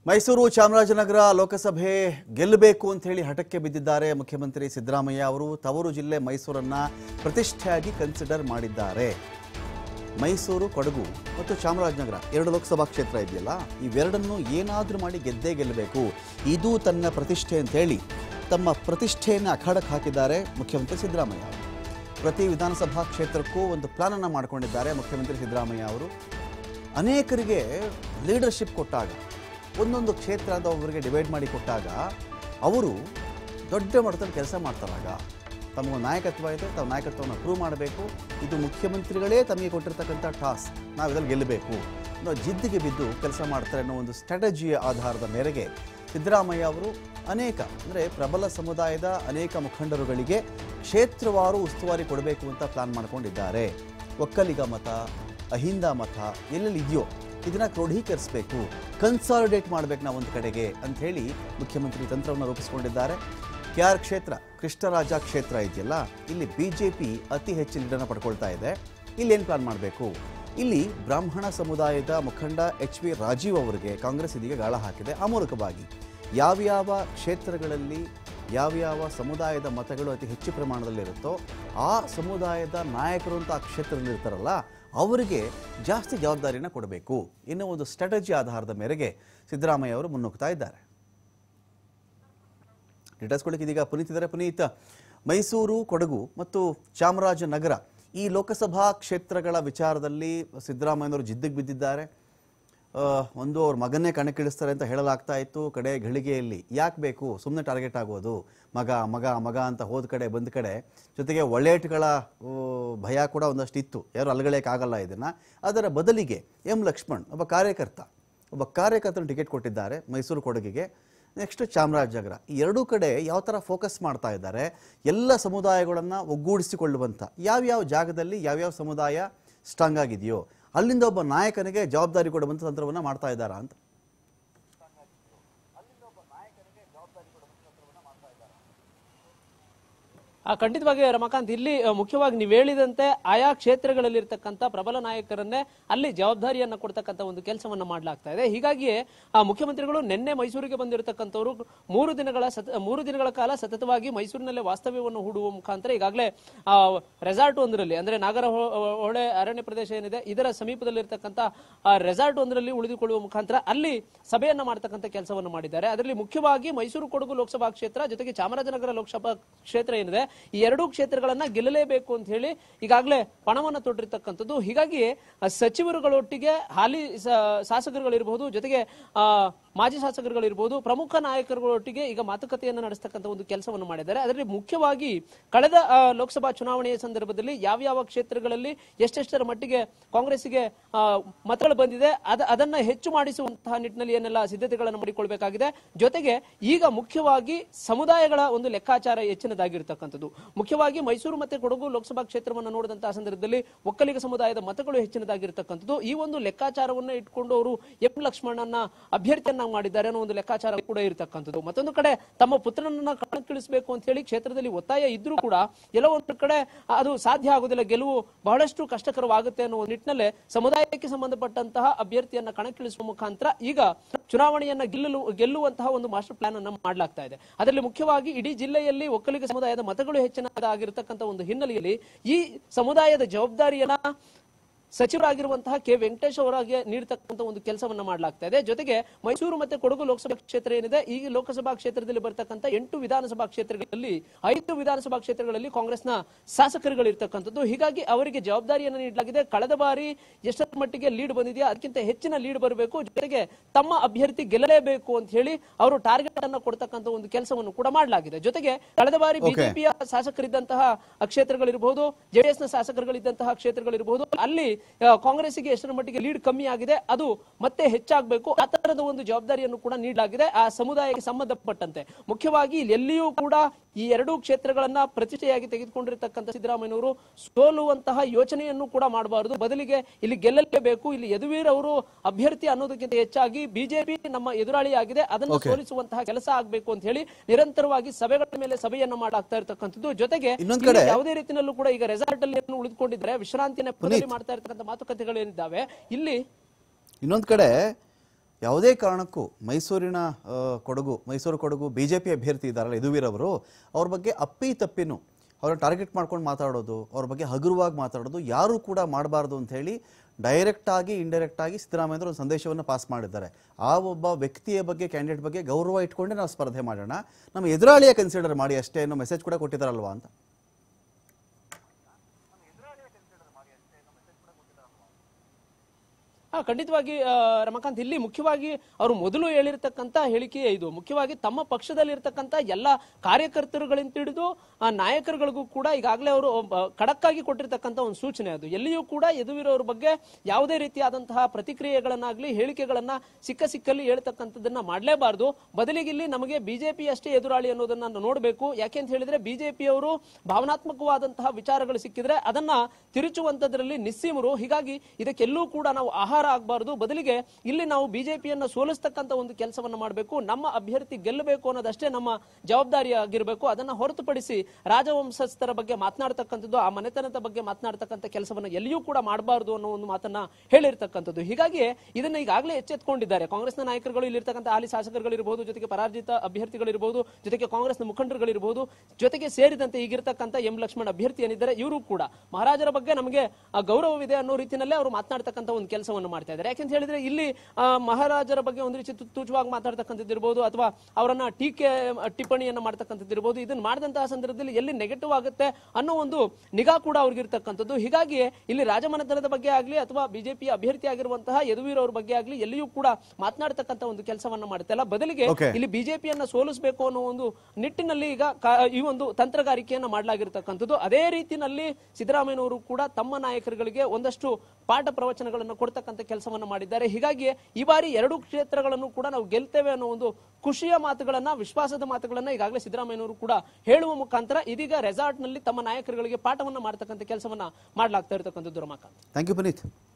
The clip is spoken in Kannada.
ಮೈಸೂರು ಚಾಮರಾಜನಗರ ಲೋಕಸಭೆ ಗೆಲ್ಲಬೇಕು ಅಂತ ಹೇಳಿ ಹಠಕ್ಕೆ ಬಿದ್ದಿದ್ದಾರೆ ಮುಖ್ಯಮಂತ್ರಿ ಸಿದ್ದರಾಮಯ್ಯ ಅವರು. ತವರು ಜಿಲ್ಲೆ ಮೈಸೂರನ್ನ ಪ್ರತಿಷ್ಠೆಯಾಗಿ ಕನ್ಸಿಡರ್ ಮಾಡಿದ್ದಾರೆ. ಮೈಸೂರು, ಕೊಡಗು ಮತ್ತು ಚಾಮರಾಜನಗರ ಎರಡು ಲೋಕಸಭಾ ಕ್ಷೇತ್ರ ಇದೆಯಲ್ಲ, ಇವೆರಡನ್ನು ಏನಾದರೂ ಮಾಡಿ ಗೆದ್ದೇ ಗೆಲ್ಲಬೇಕು, ಇದು ತನ್ನ ಪ್ರತಿಷ್ಠೆ ಅಂತ ಹೇಳಿ ತಮ್ಮ ಪ್ರತಿಷ್ಠೆಯನ್ನು ಅಖಾಡಕ್ಕೆ ಹಾಕಿದ್ದಾರೆ ಮುಖ್ಯಮಂತ್ರಿ ಸಿದ್ದರಾಮಯ್ಯ ಅವರು. ಪ್ರತಿ ವಿಧಾನಸಭಾ ಕ್ಷೇತ್ರಕ್ಕೂ ಒಂದು ಪ್ಲಾನ್ ಅನ್ನು ಮಾಡಿಕೊಂಡಿದ್ದಾರೆ ಮುಖ್ಯಮಂತ್ರಿ ಸಿದ್ದರಾಮಯ್ಯ ಅವರು. ಅನೇಕರಿಗೆ ಲೀಡರ್ಶಿಪ್ ಕೊಟ್ಟಾಗ, ಒಂದೊಂದು ಕ್ಷೇತ್ರ ಅಂತ ಒಬ್ಬರಿಗೆ ಡಿವೈಡ್ ಮಾಡಿ ಕೊಟ್ಟಾಗ ಅವರು ದೊಡ್ಡ ಮಟ್ಟದಲ್ಲಿ ಕೆಲಸ ಮಾಡ್ತಾರಾಗ ತಮಗೊಂದು ನಾಯಕತ್ವ ಇದೆ, ತಾವು ನಾಯಕತ್ವವನ್ನು ಪ್ರೂವ್ ಮಾಡಬೇಕು. ಇದು ಮುಖ್ಯಮಂತ್ರಿಗಳೇ ತಮಗೆ ಕೊಟ್ಟಿರ್ತಕ್ಕಂಥ ಟಾಸ್ಕ್, ನಾವು ಇದರಲ್ಲಿ ಗೆಲ್ಲಬೇಕು ಅನ್ನೋ ಜಿದ್ದಿಗೆ ಬಿದ್ದು ಕೆಲಸ ಮಾಡ್ತಾರೆ ಅನ್ನೋ ಒಂದು ಸ್ಟ್ರಾಟಜಿಯ ಆಧಾರದ ಮೇರೆಗೆ ಸಿದ್ದರಾಮಯ್ಯ ಅವರು ಅನೇಕ ಅಂದರೆ ಪ್ರಬಲ ಸಮುದಾಯದ ಅನೇಕ ಮುಖಂಡರುಗಳಿಗೆ ಕ್ಷೇತ್ರವಾರು ಉಸ್ತುವಾರಿ ಕೊಡಬೇಕು ಅಂತ ಪ್ಲಾನ್ ಮಾಡ್ಕೊಂಡಿದ್ದಾರೆ. ಒಕ್ಕಲಿಗ ಮತ, ಅಹಿಂದ ಮತ ಎಲ್ಲೆಲ್ಲಿ ಇದೆಯೋ ಇದನ್ನು ಕ್ರೋಢೀಕರಿಸಬೇಕು, ಕನ್ಸಾಲಿಡೇಟ್ ಮಾಡಬೇಕು ನಾವು ಒಂದು ಕಡೆಗೆ ಅಂಥೇಳಿ ಮುಖ್ಯಮಂತ್ರಿ ತಂತ್ರವನ್ನು ರೂಪಿಸಿಕೊಂಡಿದ್ದಾರೆ. KR ಕ್ಷೇತ್ರ, ಕೃಷ್ಣರಾಜ ಕ್ಷೇತ್ರ ಇದೆಯಲ್ಲ, ಇಲ್ಲಿ BJP ಅತಿ ಹೆಚ್ಚು ಲೀಡನ್ನು ಪಡ್ಕೊಳ್ತಾ ಇದೆ. ಇಲ್ಲಿ ಏನು ಪ್ಲಾನ್ ಮಾಡಬೇಕು? ಇಲ್ಲಿ ಬ್ರಾಹ್ಮಣ ಸಮುದಾಯದ ಮುಖಂಡ HV ರಾಜೀವ್ ಅವರಿಗೆ ಕಾಂಗ್ರೆಸ್ ಇದೀಗ ಗಾಳ ಹಾಕಿದೆ. ಆ ಮೂಲಕವಾಗಿ ಯಾವ್ಯಾವ ಕ್ಷೇತ್ರಗಳಲ್ಲಿ ಯಾವ್ಯಾವ ಸಮುದಾಯದ ಮತಗಳು ಅತಿ ಹೆಚ್ಚು ಪ್ರಮಾಣದಲ್ಲಿರುತ್ತೋ ಆ ಸಮುದಾಯದ ನಾಯಕರು ಅಂತ ಆ ಕ್ಷೇತ್ರದಲ್ಲಿ ಇರ್ತಾರಲ್ಲ ಅವರಿಗೆ ಜಾಸ್ತಿ ಜವಾಬ್ದಾರಿನ ಕೊಡಬೇಕು ಇನ್ನೂ ಒಂದು ಸ್ಟ್ರಾಟಜಿ ಆಧಾರದ ಮೇರೆಗೆ ಸಿದ್ದರಾಮಯ್ಯ ಅವರು ಮುನ್ನುಗ್ತಾ ಇದ್ದಾರೆ. ಡೀಟೇಲ್ಸ್ ಕೊಡಲಿಕ್ಕೆ ಇದೀಗ ಪುನೀತ್ ಇದ್ದಾರೆ. ಪುನೀತ್, ಮೈಸೂರು, ಕೊಡಗು ಮತ್ತು ಚಾಮರಾಜನಗರ ಈ ಲೋಕಸಭಾ ಕ್ಷೇತ್ರಗಳ ವಿಚಾರದಲ್ಲಿ ಸಿದ್ದರಾಮಯ್ಯನವರು ಜಿದ್ದಿಗೆ ಬಿದ್ದಿದ್ದಾರೆ. ಒಂದು ಅವ್ರ ಮಗನ್ನೇ ಕಣಕ್ಕಿಳಿಸ್ತಾರೆ ಅಂತ ಹೇಳಲಾಗ್ತಾ ಇತ್ತು. ಕಡೆ ಘಳಿಗೆಯಲ್ಲಿ ಯಾಕೆ ಬೇಕು ಸುಮ್ಮನೆ ಟಾರ್ಗೆಟ್ ಆಗೋದು, ಮಗ ಮಗ ಮಗ ಅಂತ ಹೋದ ಕಡೆ ಬಂದ ಕಡೆ, ಜೊತೆಗೆ ಒಳ್ಳೆಯಟ್ಗಳ ಭಯ ಕೂಡ ಒಂದಷ್ಟು ಇತ್ತು, ಯಾರು ಅಲ್ಗಳೆಯೋಕ್ಕಾಗಲ್ಲ ಇದನ್ನು. ಅದರ ಬದಲಿಗೆ ಲಕ್ಷ್ಮಣ್ ಒಬ್ಬ ಕಾರ್ಯಕರ್ತನ ಟಿಕೆಟ್ ಕೊಟ್ಟಿದ್ದಾರೆ ಮೈಸೂರು, ಕೊಡಗಿಗೆ. ನೆಕ್ಸ್ಟ್ ಚಾಮರಾಜನಗರ, ಈ ಎರಡೂ ಕಡೆ ಯಾವ ಥರ ಫೋಕಸ್ ಮಾಡ್ತಾ ಇದ್ದಾರೆ, ಎಲ್ಲ ಸಮುದಾಯಗಳನ್ನು ಒಗ್ಗೂಡಿಸಿಕೊಳ್ಳುವಂಥ ಯಾವ್ಯಾವ ಜಾಗದಲ್ಲಿ ಯಾವ್ಯಾವ ಸಮುದಾಯ ಸ್ಟ್ರಾಂಗ್ ಆಗಿದೆಯೋ ಅಲ್ಲಿಂದ ಒಬ್ಬ ನಾಯಕನಿಗೆ ಜವಾಬ್ದಾರಿ ಕೊಡುವಂಥ ತಂತ್ರವನ್ನು ಮಾಡ್ತಾ ಇದ್ದಾರಾ ಅಂತ. ಖಂಡಿತವಾಗಿ ರಮಾಕಾಂತ್, ಇಲ್ಲಿ ಮುಖ್ಯವಾಗಿ ನೀವು ಹೇಳಿದಂತೆ ಆಯಾ ಕ್ಷೇತ್ರಗಳಲ್ಲಿರ್ತಕ್ಕಂಥ ಪ್ರಬಲ ನಾಯಕರನ್ನೇ ಅಲ್ಲಿ ಜವಾಬ್ದಾರಿಯನ್ನ ಕೊಡ್ತಕ್ಕಂಥ ಒಂದು ಕೆಲಸವನ್ನ ಮಾಡಲಾಗ್ತಾ ಇದೆ. ಹೀಗಾಗಿ ಮುಖ್ಯಮಂತ್ರಿಗಳು ನಿನ್ನೆ ಮೈಸೂರಿಗೆ ಬಂದಿರತಕ್ಕಂಥವ್ರು 3 ದಿನಗಳ ಕಾಲ ಸತತವಾಗಿ ಮೈಸೂರಿನಲ್ಲೇ ವಾಸ್ತವ್ಯವನ್ನು ಹೂಡುವ ಮುಖಾಂತರ ಈಗಾಗಲೇ ರೆಸಾರ್ಟ್ ಒಂದರಲ್ಲಿ, ಅಂದ್ರೆ ನಾಗರಹೊಳೆ ಅರಣ್ಯ ಪ್ರದೇಶ ಏನಿದೆ ಇದರ ಸಮೀಪದಲ್ಲಿರ್ತಕ್ಕಂಥ ರೆಸಾರ್ಟ್ ಒಂದರಲ್ಲಿ ಉಳಿದುಕೊಳ್ಳುವ ಮುಖಾಂತರ ಅಲ್ಲಿ ಸಭೆಯನ್ನ ಮಾಡತಕ್ಕಂಥ ಕೆಲಸವನ್ನು ಮಾಡಿದ್ದಾರೆ. ಅದರಲ್ಲಿ ಮುಖ್ಯವಾಗಿ ಮೈಸೂರು, ಕೊಡಗು ಲೋಕಸಭಾ ಕ್ಷೇತ್ರ ಜೊತೆಗೆ ಚಾಮರಾಜನಗರ ಲೋಕಸಭಾ ಕ್ಷೇತ್ರ ಏನಿದೆ ಈ ಎರಡೂ ಕ್ಷೇತ್ರಗಳನ್ನ ಗೆಲ್ಲಲೇಬೇಕು ಅಂತ ಹೇಳಿ ಈಗಾಗಲೇ ಪಣವನ್ನು ತೊಟ್ಟಿರ್ತಕ್ಕಂಥದ್ದು. ಹೀಗಾಗಿ ಸಚಿವರುಗಳೊಟ್ಟಿಗೆ ಹಾಲಿ ಶಾಸಕರುಗಳಿರಬಹುದು, ಜೊತೆಗೆ ಮಾಜಿ ಶಾಸಕರುಗಳಿರ್ಬೋದು, ಪ್ರಮುಖ ನಾಯಕರುಗಳೊಟ್ಟಿಗೆ ಈಗ ಮಾತುಕತೆಯನ್ನು ನಡೆಸ್ತಕ್ಕಂಥ ಒಂದು ಕೆಲಸವನ್ನು ಮಾಡಿದ್ದಾರೆ. ಅದರಲ್ಲಿ ಮುಖ್ಯವಾಗಿ ಕಳೆದ ಲೋಕಸಭಾ ಚುನಾವಣೆಯ ಸಂದರ್ಭದಲ್ಲಿ ಯಾವ್ಯಾವ ಕ್ಷೇತ್ರಗಳಲ್ಲಿ ಎಷ್ಟೆಷ್ಟರ ಮಟ್ಟಿಗೆ ಕಾಂಗ್ರೆಸ್ಗೆ ಮತಗಳು ಬಂದಿದೆ ಅದನ್ನ ಹೆಚ್ಚು ಮಾಡಿಸುವಂತಹ ನಿಟ್ಟಿನಲ್ಲಿ ಏನೆಲ್ಲ ಸಿದ್ಧತೆಗಳನ್ನು ಮಾಡಿಕೊಳ್ಬೇಕಾಗಿದೆ. ಜೊತೆಗೆ ಈಗ ಮುಖ್ಯವಾಗಿ ಸಮುದಾಯಗಳ ಒಂದು ಲೆಕ್ಕಾಚಾರ ಹೆಚ್ಚಿನದಾಗಿರ್ತಕ್ಕಂಥದ್ದು. ಮುಖ್ಯವಾಗಿ ಮೈಸೂರು ಮತ್ತೆ ಕೊಡಗು ಲೋಕಸಭಾ ಕ್ಷೇತ್ರವನ್ನು ನೋಡಿದಂತಹ ಸಂದರ್ಭದಲ್ಲಿ ಒಕ್ಕಲಿಗ ಸಮುದಾಯದ ಮತಗಳು ಹೆಚ್ಚಿನದಾಗಿರ್ತಕ್ಕಂಥದ್ದು. ಈ ಒಂದು ಲೆಕ್ಕಾಚಾರವನ್ನು ಇಟ್ಕೊಂಡು ಅವರು ಲಕ್ಷ್ಮಣನ ಅಭ್ಯರ್ಥಿಯನ್ನ ಮಾಡಿದ್ದಾರೆ ಅನ್ನೋ ಒಂದು ಲೆಕ್ಕಾಚಾರ ಕೂಡ ಇರತಕ್ಕಂಥದ್ದು. ಮತ್ತೊಂದು ಕಡೆ ತಮ್ಮ ಪುತ್ರನನ್ನ ಕಣಕ್ಕಿಳಿಸಬೇಕು ಅಂತ ಹೇಳಿ ಕ್ಷೇತ್ರದಲ್ಲಿ ಒತ್ತಾಯ ಇದ್ರೂ ಕೂಡ ಎಲ್ಲೋ ಒಂದು ಕಡೆ ಅದು ಸಾಧ್ಯ ಆಗುದಿಲ್ಲ, ಗೆಲುವು ಬಹಳಷ್ಟು ಕಷ್ಟಕರವಾಗುತ್ತೆ ಅನ್ನೋ ನಿಟ್ಟಿನಲ್ಲಿ ಸಮುದಾಯಕ್ಕೆ ಸಂಬಂಧಪಟ್ಟಂತಹ ಅಭ್ಯರ್ಥಿಯನ್ನ ಕಣಕ್ಕಿಳಿಸುವ ಮುಖಾಂತರ ಈಗ ಚುನಾವಣೆಯನ್ನ ಗೆಲ್ಲುವಂತಹ ಒಂದು ಮಾಸ್ಟರ್ ಪ್ಲಾನ್ ಅನ್ನ ಮಾಡಲಾಗ್ತಾ ಇದೆ. ಅದರಲ್ಲಿ ಮುಖ್ಯವಾಗಿ ಇಡೀ ಜಿಲ್ಲೆಯಲ್ಲಿ ಒಕ್ಕಲಿಗ ಸಮುದಾಯದ ಮತಗಳು ಹೆಚ್ಚಿನದಾಗಿರ್ತಕ್ಕಂಥ ಒಂದು ಹಿನ್ನೆಲೆಯಲ್ಲಿ ಈ ಸಮುದಾಯದ ಜವಾಬ್ದಾರಿಯನ್ನ ಸಚಿವರಾಗಿರುವಂತಹ ಕೆ ವೆಂಕಟೇಶ್ ಅವರಿಗೆ ನೀಡತಕ್ಕಂಥ ಒಂದು ಕೆಲಸವನ್ನ ಮಾಡಲಾಗ್ತಾ ಇದೆ. ಜೊತೆಗೆ ಮೈಸೂರು ಮತ್ತೆ ಕೊಡಗು ಲೋಕಸಭಾ ಕ್ಷೇತ್ರ ಏನಿದೆ ಈ ಲೋಕಸಭಾ ಕ್ಷೇತ್ರದಲ್ಲಿ ಬರ್ತಕ್ಕಂಥ 8 ವಿಧಾನಸಭಾ ಕ್ಷೇತ್ರಗಳಲ್ಲಿ 5 ವಿಧಾನಸಭಾ ಕ್ಷೇತ್ರಗಳಲ್ಲಿ ಕಾಂಗ್ರೆಸ್ನ ಶಾಸಕರುಗಳಿರ್ತಕ್ಕಂಥದ್ದು. ಹೀಗಾಗಿ ಅವರಿಗೆ ಜವಾಬ್ದಾರಿಯನ್ನು ನೀಡಲಾಗಿದೆ. ಕಳೆದ ಬಾರಿ ಎಷ್ಟರ ಮಟ್ಟಿಗೆ ಲೀಡ್ ಬಂದಿದೆಯಾ ಅದಕ್ಕಿಂತ ಹೆಚ್ಚಿನ ಲೀಡ್ ಬರಬೇಕು, ಜೊತೆಗೆ ತಮ್ಮ ಅಭ್ಯರ್ಥಿ ಗೆಲ್ಲಲೇಬೇಕು ಅಂತ ಹೇಳಿ ಅವರು ಟಾರ್ಗೆಟ್ ಅನ್ನ ಕೊಡ್ತಕ್ಕಂಥ ಒಂದು ಕೆಲಸವನ್ನು ಕೂಡ ಮಾಡಲಾಗಿದೆ. ಜೊತೆಗೆ ಕಳೆದ ಬಾರಿ ಬಿಜೆಪಿಯ ಶಾಸಕರಿದ್ದಂತಹ ಕ್ಷೇತ್ರಗಳಿರಬಹುದು, ಜೆಡಿಎಸ್ ನ ಶಾಸಕರುಗಳಿದ್ದಂತಹ ಕ್ಷೇತ್ರಗಳಿರಬಹುದು, ಅಲ್ಲಿ ಕಾಂಗ್ರೆಸ್ಗೆ ಎಷ್ಟರ ಮಟ್ಟಿಗೆ ಲೀಡ್ ಕಮ್ಮಿ ಆಗಿದೆ ಅದು ಮತ್ತೆ ಹೆಚ್ಚಾಗಬೇಕು, ಆ ತರದ ಒಂದು ಜವಾಬ್ದಾರಿಯನ್ನು ಕೂಡ ನೀಡಲಾಗಿದೆ ಆ ಸಮುದಾಯಕ್ಕೆ ಸಂಬಂಧಪಟ್ಟಂತೆ. ಮುಖ್ಯವಾಗಿ ಇಲ್ಲಿ ಎಲ್ಲಿಯೂ ಕೂಡ ಈ ಎರಡೂ ಕ್ಷೇತ್ರಗಳನ್ನ ಪ್ರತಿಷ್ಠೆಯಾಗಿ ತೆಗೆದುಕೊಂಡಿರತಕ್ಕಂಥ ಸಿದ್ದರಾಮಯ್ಯನವರು ಸೋಲುವಂತಹ ಯೋಚನೆಯನ್ನು ಕೂಡ ಮಾಡಬಾರದು, ಬದಲಿಗೆ ಇಲ್ಲಿ ಗೆಲ್ಲಲೇಬೇಕು, ಇಲ್ಲಿ ಯದುವೀರ್ ಅವರು ಅಭ್ಯರ್ಥಿ ಅನ್ನೋದಕ್ಕಿಂತ ಹೆಚ್ಚಾಗಿ ಬಿಜೆಪಿ ನಮ್ಮ ಎದುರಾಳಿಯಾಗಿದೆ ಅದನ್ನು ಸೋಲಿಸುವಂತಹ ಕೆಲಸ ಆಗಬೇಕು ಅಂತ ಹೇಳಿ ನಿರಂತರವಾಗಿ ಸಭೆಗಳ ಮೇಲೆ ಸಭೆಯನ್ನ ಮಾಡಾಗ್ತಾ ಇರತಕ್ಕಂಥದ್ದು. ಜೊತೆಗೆ ಯಾವುದೇ ರೀತಿಯಲ್ಲೂ ಕೂಡ ಈಗ ರೆಸಾರ್ಟ್ ಅಲ್ಲಿ ಉಳಿದುಕೊಂಡಿದ್ದಾರೆ, ವಿಶ್ರಾಂತಿನ ಮಾಡ್ತಾ ಇರ್ತಕ್ಕಂಥ ಮಾತುಕತೆಗಳು ಏನಿದ್ದಾವೆ ಇಲ್ಲಿ. ಇನ್ನೊಂದು ಕಡೆ ಯಾವುದೇ ಕಾರಣಕ್ಕೂ ಮೈಸೂರು ಕೊಡಗು ಬಿಜೆಪಿ ಅಭ್ಯರ್ಥಿ ಇದ್ದಾರಲ್ಲ ಯದುವೀರ್ ಅವರು, ಅವ್ರ ಬಗ್ಗೆ ಅಪ್ಪಿ ತಪ್ಪಿನೂ ಅವ್ರನ್ನ ಟಾರ್ಗೆಟ್ ಮಾಡ್ಕೊಂಡು ಮಾತಾಡೋದು, ಅವ್ರ ಬಗ್ಗೆ ಹಗುರವಾಗಿ ಮಾತಾಡೋದು ಯಾರೂ ಕೂಡ ಮಾಡಬಾರ್ದು ಅಂತ ಹೇಳಿ ಡೈರೆಕ್ಟಾಗಿ ಇಂಡೈರೆಕ್ಟಾಗಿ ಸಿದ್ದರಾಮಯ್ಯ ಒಂದು ಸಂದೇಶವನ್ನು ಪಾಸ್ ಮಾಡಿದ್ದಾರೆ. ಆ ಒಬ್ಬ ವ್ಯಕ್ತಿಯ ಬಗ್ಗೆ, ಕ್ಯಾಂಡಿಡೇಟ್ ಬಗ್ಗೆ ಗೌರವ ಇಟ್ಕೊಂಡೆ ನಾವು ಸ್ಪರ್ಧೆ ಮಾಡೋಣ, ನಮ್ಮ ಎದುರಾಳಿಯ ಕನ್ಸಿಡರ್ ಮಾಡಿ ಅಷ್ಟೇ ಅನ್ನೋ ಮೆಸೇಜ್ ಕೂಡ ಕೊಟ್ಟಿದ್ದಾರಲ್ವಾ ಅಂತ. ಖಂಡಿತವಾಗಿ ರಮಾಕಾಂತ್, ಇಲ್ಲಿ ಮುಖ್ಯವಾಗಿ ಅವರು ಮೊದಲು ಹೇಳಿರ್ತಕ್ಕಂಥ ಹೇಳಿಕೆ ಇದು. ಮುಖ್ಯವಾಗಿ ತಮ್ಮ ಪಕ್ಷದಲ್ಲಿರ್ತಕ್ಕಂಥ ಎಲ್ಲ ಕಾರ್ಯಕರ್ತರುಗಳಿಂದ ಹಿಡಿದು ನಾಯಕರುಗಳಿಗೂ ಕೂಡ ಈಗಾಗಲೇ ಅವರು ಖಡಕ್ಕಾಗಿ ಕೊಟ್ಟಿರ್ತಕ್ಕಂಥ ಒಂದು ಸೂಚನೆ ಅದು. ಎಲ್ಲಿಯೂ ಕೂಡ ಯದುವೀರ್ ಅವ್ರ ಬಗ್ಗೆ ಯಾವುದೇ ರೀತಿಯಾದಂತಹ ಪ್ರತಿಕ್ರಿಯೆಗಳನ್ನಾಗ್ಲಿ ಹೇಳಿಕೆಗಳನ್ನ ಸಿಕ್ಕಲ್ಲಿ ಹೇಳ್ತಕ್ಕಂಥದ್ದನ್ನ ಮಾಡಲೇಬಾರದು. ಬದಲಿಗೆ ಇಲ್ಲಿ ನಮಗೆ ಬಿಜೆಪಿ ಅಷ್ಟೇ ಎದುರಾಳಿ ಅನ್ನೋದನ್ನ ನೋಡಬೇಕು. ಯಾಕೆ ಅಂತ ಹೇಳಿದ್ರೆ ಬಿಜೆಪಿಯವರು ಭಾವನಾತ್ಮಕವಾದಂತಹ ವಿಚಾರಗಳು ಸಿಕ್ಕಿದ್ರೆ ಅದನ್ನ ತಿರುಚುವಂತದ್ರಲ್ಲಿ ನಿಸ್ಸೀಮರು. ಹೀಗಾಗಿ ಇದಕ್ಕೆಲ್ಲೂ ಕೂಡ ನಾವು ಆಹಾರ ಆಗಬಾರದು. ಬದಲಿಗೆ ಇಲ್ಲಿ ನಾವು ಬಿಜೆಪಿಯನ್ನ ಸೋಲಿಸ್ತಕ್ಕಂಥ ಒಂದು ಕೆಲಸವನ್ನ ಮಾಡಬೇಕು. ನಮ್ಮ ಅಭ್ಯರ್ಥಿ ಗೆಲ್ಲಬೇಕು ಅನ್ನೋದಷ್ಟೇ ನಮ್ಮ ಜವಾಬ್ದಾರಿ ಆಗಿರಬೇಕು. ಅದನ್ನ ಹೊರತುಪಡಿಸಿ ರಾಜವಂಶಸ್ಥರ ಬಗ್ಗೆ ಮಾತನಾಡ್ತಕ್ಕಂಥದ್ದು, ಆ ಮನೆತನದ ಬಗ್ಗೆ ಮಾತನಾಡ್ತಕ್ಕಂಥ ಕೆಲಸವನ್ನ ಎಲ್ಲಿಯೂ ಕೂಡ ಮಾಡಬಾರದು ಅನ್ನೋ ಒಂದು ಮಾತನ್ನ ಹೇಳಿರ್ತಕ್ಕಂಥದ್ದು. ಹೀಗಾಗಿ ಇದನ್ನ ಈಗಾಗಲೇ ಎಚ್ಚೆತ್ಕೊಂಡಿದ್ದಾರೆ ಕಾಂಗ್ರೆಸ್ನ ನಾಯಕರುಗಳು, ಇಲ್ಲಿರ್ತಕ್ಕಂಥ ಹಾಲಿ ಶಾಸಕರುಗಳಿರಬಹುದು, ಜೊತೆಗೆ ಪರಾಜಿತ ಅಭ್ಯರ್ಥಿಗಳಿರಬಹುದು, ಜೊತೆಗೆ ಕಾಂಗ್ರೆಸ್ನ ಮುಖಂಡರುಗಳಿರಬಹುದು, ಜೊತೆಗೆ ಸೇರಿದಂತೆ ಈಗಿರ್ತಕ್ಕಂಥ ಎಂ ಲಕ್ಷ್ಮಣ್ ಅಭ್ಯರ್ಥಿ ಏನಿದ್ದಾರೆ ಇವರು ಕೂಡ ಮಹಾರಾಜರ ಬಗ್ಗೆ ನಮಗೆ ಗೌರವವಿದೆ ಅನ್ನೋ ರೀತಿಯಲ್ಲೇ ಅವರು ಮಾತನಾಡ್ತಕ್ಕಂಥ ಒಂದು ಕೆಲಸವನ್ನು ಮಾಡ್ತಾ ಇದ್ದಾರೆ. ಯಾಕೆಂತ ಹೇಳಿದ್ರೆ ಇಲ್ಲಿ ಮಹಾರಾಜರ ಬಗ್ಗೆ ಒಂದು ರೀತಿ ತುಚ್ಛವಾಗಿ ಮಾತಾಡ್ತಕ್ಕಂಥದ್ದು ಇರಬಹುದು, ಅಥವಾ ಅವರನ್ನ ಟಿಪ್ಪಣಿಯನ್ನ ಮಾಡ್ತಕ್ಕಂಥದ್ದು ಇರಬಹುದು. ಇದನ್ನ ಮಾಡಿದಂತಹ ಸಂದರ್ಭದಲ್ಲಿ ಎಲ್ಲಿ ನೆಗೆಟಿವ್ ಆಗುತ್ತೆ ಅನ್ನೋ ಒಂದು ನಿಗಾ ಕೂಡ ಅವ್ರಿಗೆ ಇರ್ತಕ್ಕಂಥದ್ದು. ಹೀಗಾಗಿ ಇಲ್ಲಿ ರಾಜಮನೆತನದ ಬಗ್ಗೆ ಆಗ್ಲಿ ಅಥವಾ ಬಿಜೆಪಿ ಅಭ್ಯರ್ಥಿ ಆಗಿರುವಂತಹ ಯದುವೀರ್ ಅವ್ರ ಬಗ್ಗೆ ಆಗ್ಲಿ ಎಲ್ಲಿಯೂ ಕೂಡ ಮಾತನಾಡ್ತಕ್ಕಂಥ ಒಂದು ಕೆಲಸವನ್ನ ಮಾಡುತ್ತೆ ಅಲ್ಲ. ಬದಲಿಗೆ ಇಲ್ಲಿ ಬಿಜೆಪಿಯನ್ನ ಸೋಲಿಸಬೇಕು ಅನ್ನೋ ಒಂದು ನಿಟ್ಟಿನಲ್ಲಿ ಈಗ ಈ ಒಂದು ತಂತ್ರಗಾರಿಕೆಯನ್ನ ಮಾಡಲಾಗಿರ್ತಕ್ಕಂಥದ್ದು. ಅದೇ ರೀತಿಯಲ್ಲಿ ಸಿದ್ದರಾಮಯ್ಯನವರು ಕೂಡ ತಮ್ಮ ನಾಯಕರುಗಳಿಗೆ ಒಂದಷ್ಟು ಪಾಠ ಪ್ರವಚನಗಳನ್ನು ಕೊಡ್ತಕ್ಕಂಥ ಕೆಲಸವನ್ನ ಮಾಡಿದ್ದಾರೆ. ಹೀಗಾಗಿ ಈ ಬಾರಿ 2 ಕ್ಷೇತ್ರಗಳನ್ನು ಕೂಡ ನಾವು ಗೆಲ್ತೇವೆ ಅನ್ನೋ ಒಂದು ಖುಷಿಯ ಮಾತುಗಳನ್ನ, ವಿಶ್ವಾಸದ ಮಾತುಗಳನ್ನ ಈಗಾಗಲೇ ಸಿದ್ದರಾಮಯ್ಯನವರು ಕೂಡ ಹೇಳುವ ಮುಖಾಂತರ ಇದೀಗ ರೆಸಾರ್ಟ್ ನಲ್ಲಿ ತಮ್ಮ ನಾಯಕರುಗಳಿಗೆ ಪಾಠವನ್ನ ಮಾಡತಕ್ಕಂಥ ಕೆಲಸವನ್ನ ಮಾಡಲಾಗ್ತಾ ಇರತಕ್ಕಂಥದ್ದು. Ramakant, thank you Puneeth.